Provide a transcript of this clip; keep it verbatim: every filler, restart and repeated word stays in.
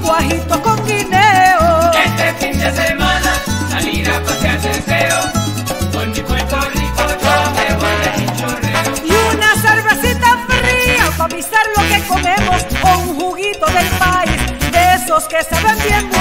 guajitos con guineo. Este fin de semana salir a pasear deseo, con mi Puerto Rico yo me voy de chinchorreo. Y una cervecita fría para avisar lo que comemos, o un juguito del país, de esos que saben bien bueno.